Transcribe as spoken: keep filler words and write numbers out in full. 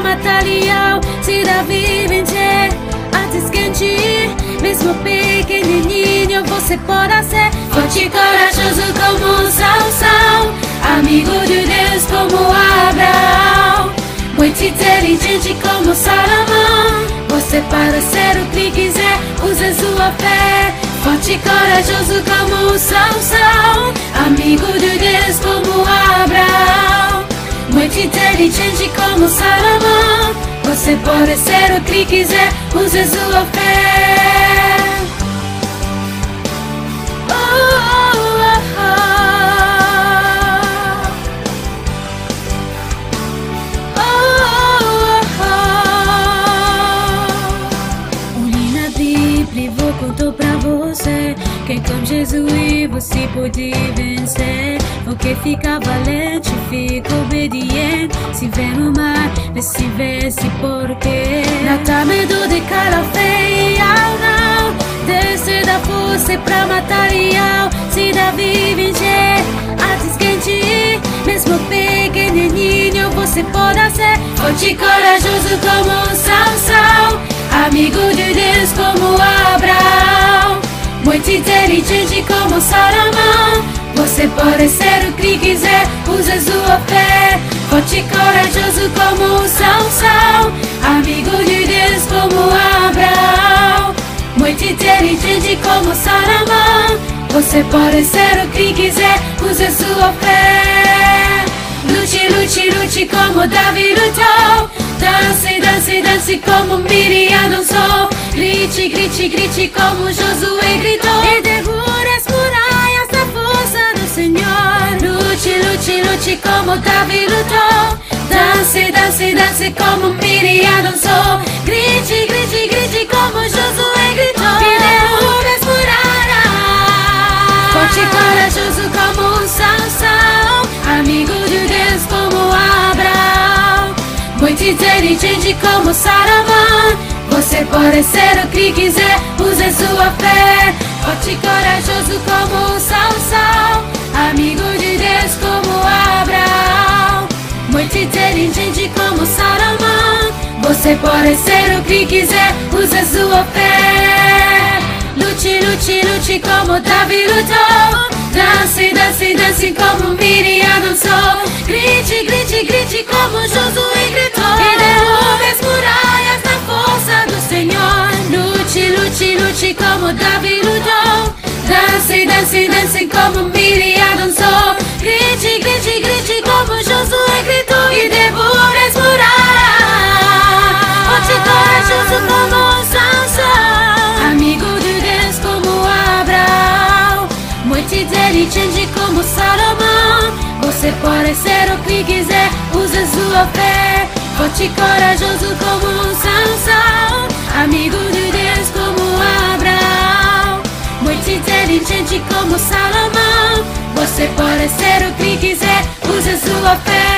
matar leão. Se Davi vencer, antes quente, mesmo pequenininho você pode ser forte e corajoso como Sansão, amigo de Deus como Abraão, muito inteligente como Salomão. Você pode ser o que quiser, use sua fé. Forte e corajoso como Sansão, amigo de Deus como Abraão, muito inteligente como Salomão. Você pode ser o que quiser, use sua fé. Oh, oh, oh, oh, oh, oh. Li na Bíblia e vou contar pra você que com Jesus você pode vencer. Porque fica valente, fica obediente. Se vê no mar, vê se vê se porquê. Não tá medo de cara feia, não. Desce da força pra matar leão. Se Davi vencer, antes quente, mesmo pequenininho você pode ser forte e corajoso como Sansão, amigo de Deus como Abraão, muito inteligente como Salomão. Você pode ser o que quiser, use sua fé. Forte e corajoso como Sansão, amigo de Deus como Abraão, muito inteligente como Salomão. Você pode ser o que quiser, use sua fé. Lute, lute, lute como Davi lutou. Dance, dance, dance como Miriam dançou. Grite, grite, grite como Josué gritou. E derrube as muralhas da força do Senhor. Lute, lute, lute como Davi lutou. Dance, dance, dance como Miriam dançou. Grite, grite, grite como Josué gritou. E derrube as muralhas. Forte e corajoso como Sansão, amigo de Deus como Abraão, muito inteligente como Salomão. Você pode ser o que quiser, use sua fé. Forte e corajoso como Sansão, amigo de Deus como Abraão, muito inteligente como Salomão. Você pode ser o que quiser, use sua fé. Lute, lute, lute como Davi lutou. Dance, dance, dance como Miriam dançou. Grite, grite, grite como Josué gritou. E derrube as muralhas na força do Senhor. Lute, lute, lute como Davi lutou. Dance, dance, dance como Miriam dançou. Grite, grite, grite como Josué gritou. E derrube as muralhas. Forte e corajoso como Sansão, amigo de Deus como Abraão, muito inteligente como Salomão. Você pode ser o que quiser, use sua fé. Forte e corajoso como Sansão, amigo de Deus como Abraão, muito inteligente como Salomão. Você pode ser o que quiser, use sua fé.